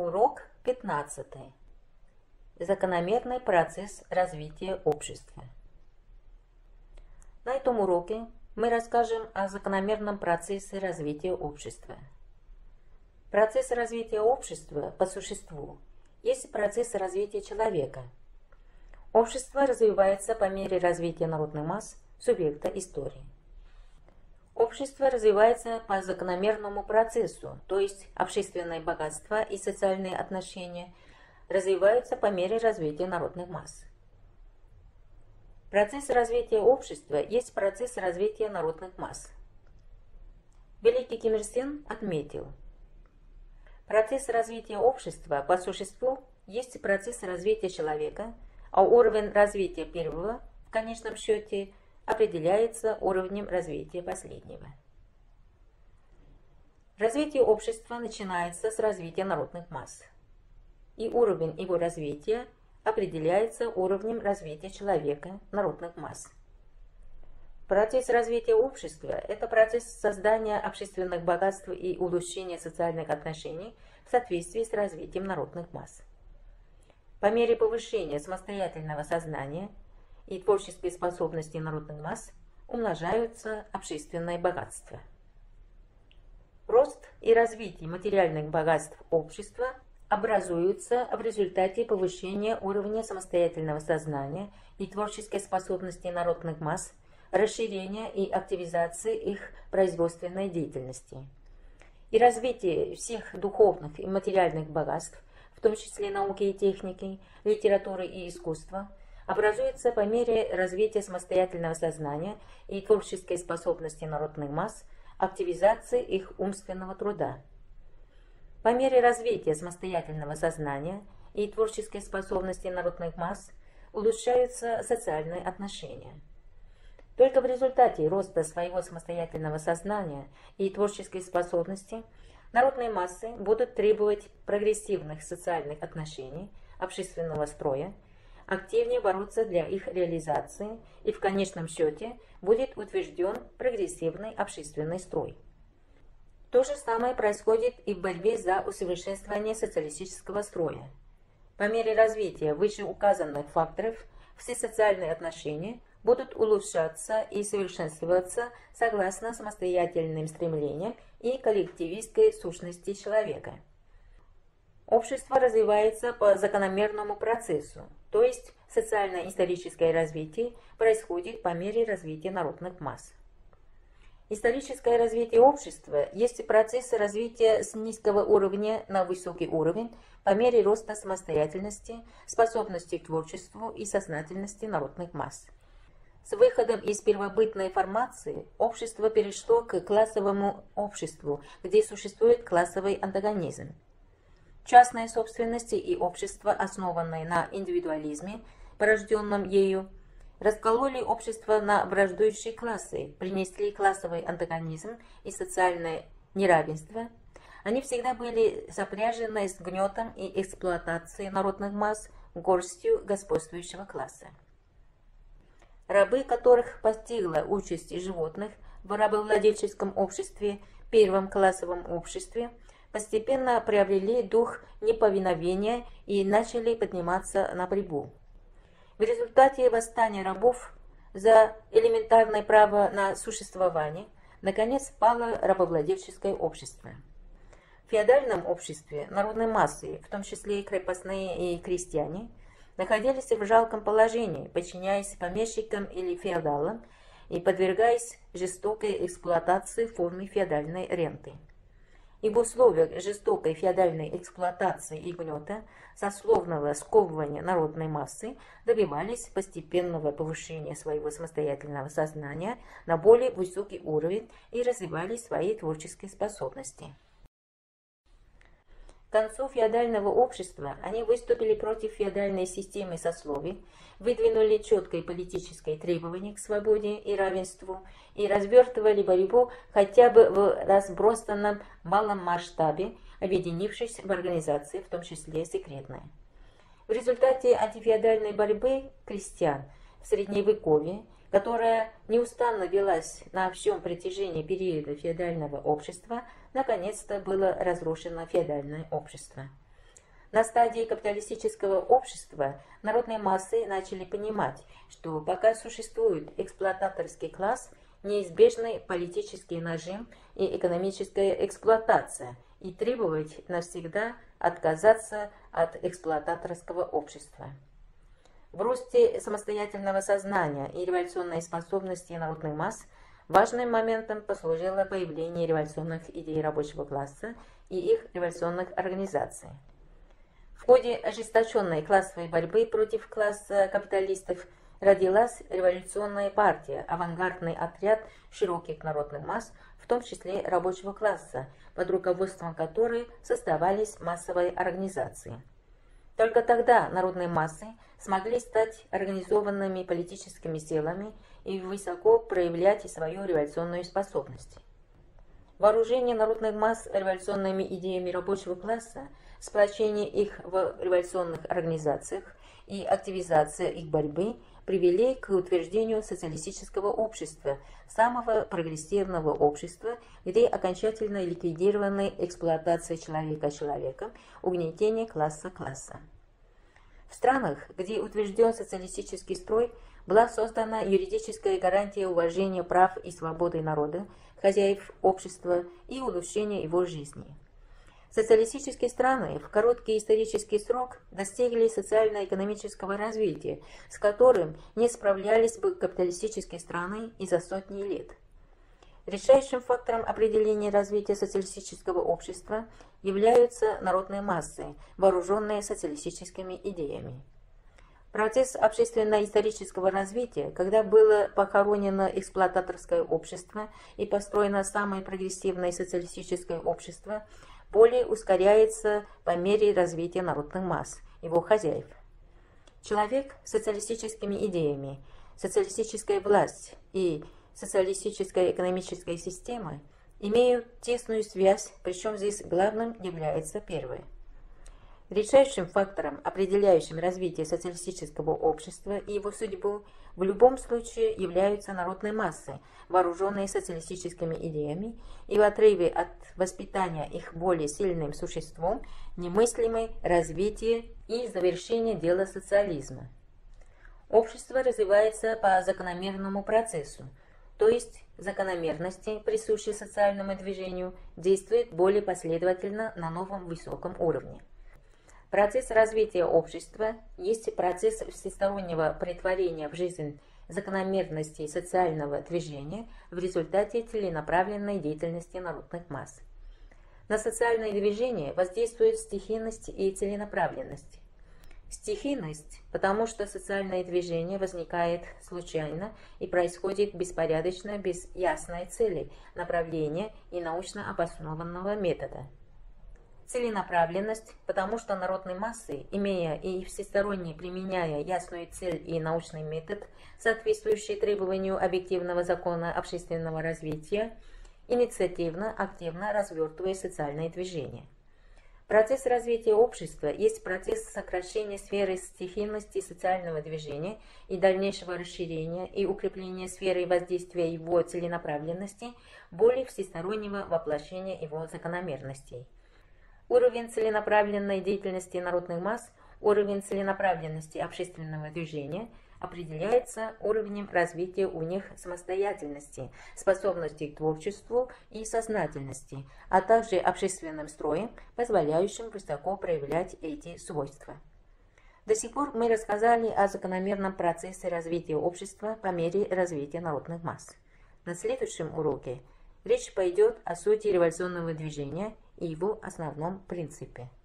Урок 15. Закономерный процесс развития общества. На этом уроке мы расскажем о закономерном процессе развития общества. Процесс развития общества по существу есть процесс развития человека. Общество развивается по мере развития народных масс субъекта истории. Общество развивается по закономерному процессу, то есть общественное богатство и социальные отношения развиваются по мере развития народных масс. Процесс развития общества есть процесс развития народных масс. Великий Ким Ир Сен отметил: процесс развития общества по существу есть процесс развития человека, а уровень развития первого в конечном счете определяется уровнем развития последнего. Развитие общества начинается с развития народных масс, и уровень его развития определяется уровнем развития человека, народных масс. Процесс развития общества – это процесс создания общественных богатств и улучшения социальных отношений в соответствии с развитием народных масс. По мере повышения самостоятельного сознания и творческие способности народных масс умножаются общественные богатства. Рост и развитие материальных богатств общества образуются в результате повышения уровня самостоятельного сознания и творческой способности народных масс, расширения и активизации их производственной деятельности. И развитие всех духовных и материальных богатств, в том числе науки и техники, литературы и искусства, образуется по мере развития самостоятельного сознания и творческой способности народных масс, активизации их умственного труда. По мере развития самостоятельного сознания и творческой способности народных масс улучшаются социальные отношения. Только в результате роста своего самостоятельного сознания и творческой способности народные массы будут требовать прогрессивных социальных отношений, общественного строя, активнее бороться для их реализации, и в конечном счете будет утвержден прогрессивный общественный строй. То же самое происходит и в борьбе за усовершенствование социалистического строя. По мере развития вышеуказанных факторов все социальные отношения будут улучшаться и совершенствоваться согласно самостоятельным стремлениям и коллективистской сущности человека. Общество развивается по закономерному процессу, то есть социально-историческое развитие происходит по мере развития народных масс. Историческое развитие общества есть процесс развития с низкого уровня на высокий уровень по мере роста самостоятельности, способности к творчеству и сознательности народных масс. С выходом из первобытной формации общество перешло к классовому обществу, где существует классовый антагонизм. Частная собственность и общество, основанное на индивидуализме, порожденном ею, раскололи общество на враждующие классы, принесли классовый антагонизм и социальное неравенство. Они всегда были сопряжены с гнетом и эксплуатацией народных масс горстью господствующего класса. Рабы, которых постигла участь животных в рабовладельческом обществе, первом классовом обществе, постепенно приобрели дух неповиновения и начали подниматься на борьбу. В результате восстания рабов за элементарное право на существование наконец пало рабовладельческое общество. В феодальном обществе народные массы, в том числе и крепостные и крестьяне, находились в жалком положении, подчиняясь помещикам или феодалам и подвергаясь жестокой эксплуатации в форме феодальной ренты. И в условиях жестокой феодальной эксплуатации и гнета, сословного сковывания народной массы добивались постепенного повышения своего самостоятельного сознания на более высокий уровень и развивали свои творческие способности. К концу феодального общества они выступили против феодальной системы сословий, выдвинули четкое политическое требование к свободе и равенству и развертывали борьбу хотя бы в разбросанном малом масштабе, объединившись в организации, в том числе секретные. В результате антифеодальной борьбы крестьян в Средневековье, которая неустанно велась на всем протяжении периода феодального общества, наконец-то было разрушено феодальное общество. На стадии капиталистического общества народные массы начали понимать, что пока существует эксплуататорский класс, неизбежны политический нажим и экономическая эксплуатация, и требовать навсегда отказаться от эксплуататорского общества. В росте самостоятельного сознания и революционной способности народных масс важным моментом послужило появление революционных идей рабочего класса и их революционных организаций. В ходе ожесточенной классовой борьбы против класса капиталистов родилась революционная партия, авангардный отряд широких народных масс, в том числе рабочего класса, под руководством которой создавались массовые организации. Только тогда народные массы смогли стать организованными политическими силами и высоко проявлять свою революционную способность. Вооружение народных масс революционными идеями рабочего класса, сплочение их в революционных организациях и активизация их борьбы привели к утверждению социалистического общества, самого прогрессивного общества, где окончательно ликвидирована эксплуатация человека человеком, угнетение класса. В странах, где утвержден социалистический строй, была создана юридическая гарантия уважения прав и свободы народа, хозяев общества и улучшения его жизни. Социалистические страны в короткий исторический срок достигли социально-экономического развития, с которым не справлялись бы капиталистические страны и за сотни лет. Решающим фактором определения развития социалистического общества являются народные массы, вооруженные социалистическими идеями. Процесс общественно-исторического развития, когда было похоронено эксплуататорское общество и построено самое прогрессивное социалистическое общество, более ускоряется по мере развития народных масс, его хозяев. Человек с социалистическими идеями, социалистическая власть и социалистическая экономическая система имеют тесную связь, причем здесь главным является первое. Решающим фактором, определяющим развитие социалистического общества и его судьбу, в любом случае являются народные массы, вооруженные социалистическими идеями, и в отрыве от воспитания их более сильным существом немыслимое развитие и завершение дела социализма. Общество развивается по закономерному процессу, то есть закономерности, присущие социальному движению, действуют более последовательно на новом высоком уровне. Процесс развития общества есть процесс всестороннего претворения в жизнь закономерностей социального движения в результате целенаправленной деятельности народных масс. На социальное движение воздействует стихийность и целенаправленность. Стихийность, потому что социальное движение возникает случайно и происходит беспорядочно, без ясной цели, направления и научно обоснованного метода. Целенаправленность, потому что народные массы, имея и всесторонне применяя ясную цель и научный метод, соответствующий требованию объективного закона общественного развития, инициативно, активно развертывая социальное движение. Процесс развития общества есть процесс сокращения сферы стихийности социального движения и дальнейшего расширения и укрепления сферы воздействия его целенаправленности, более всестороннего воплощения его закономерностей. Уровень целенаправленной деятельности народных масс, уровень целенаправленности общественного движения определяется уровнем развития у них самостоятельности, способности к творчеству и сознательности, а также общественным строем, позволяющим высоко проявлять эти свойства. До сих пор мы рассказали о закономерном процессе развития общества по мере развития народных масс. На следующем уроке речь пойдет о сути революционного движения и его основном принципе.